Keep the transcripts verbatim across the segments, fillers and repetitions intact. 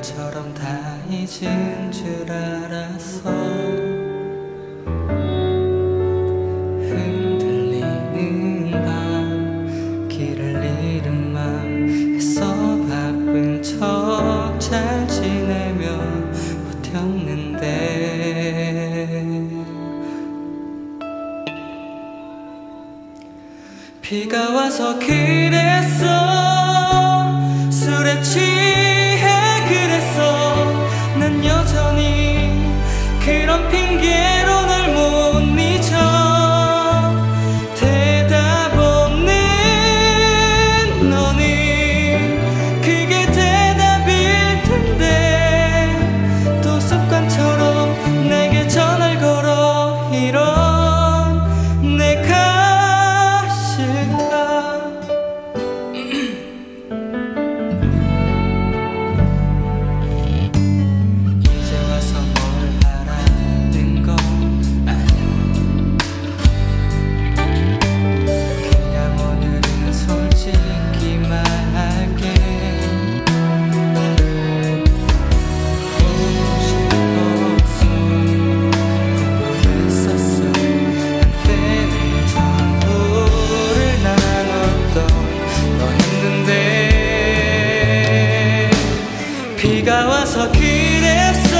것처럼 다 잊은 줄 알았어. 흔들리는 밤 길을 잃은 맘 애써 바쁜 척 잘 지내며 버텼는데 비가 와서 그랬어. 술에 취해 그랬어. 난 여전히 그런 핑계로 널 못 잊어. 대답 없는 너는 그게 대답일 텐데 또 습관처럼 내게 전화를 걸어. 이런 내가 싫다. 이제 와서 뭘 바라는 건 아니야. 그냥 오늘은 솔직히 말할게. 보고 싶었어. 보고 있었어. 한때는 전부를 나눴던 너였는데 비가 와서 그랬어.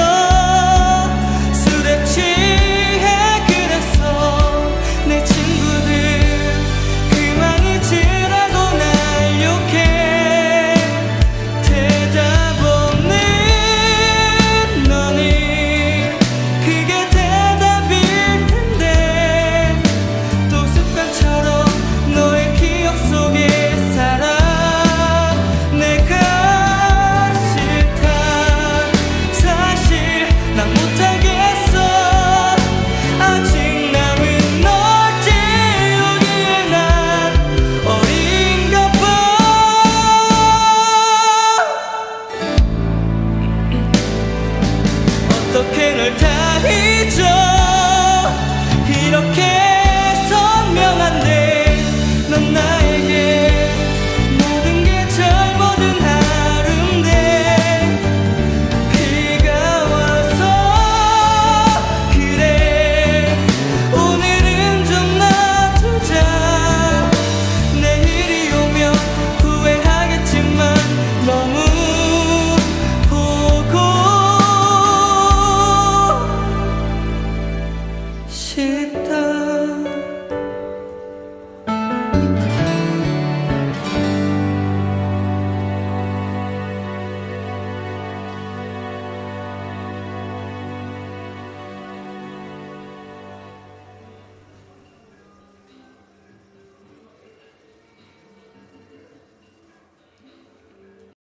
술에 취해 그랬어. 내 친구들 그만 잊으라고 날 욕해. 대답 없는 너는 그게 대답일 텐데 또 습관처럼 너의 기억 속에 살아. 내가 싫다. 사실 난 못하겠어. 아직 남은 널 채우기에 난 어린가 봐. 어떻게 널 다 잊어. 이렇게 선명한데 넌 나에게 모든 게 젊어든 하루인데 비가 와서 그래. 오늘은 좀 놔두자. 내일이 오면 후회하겠지만 너무 보고 싶다.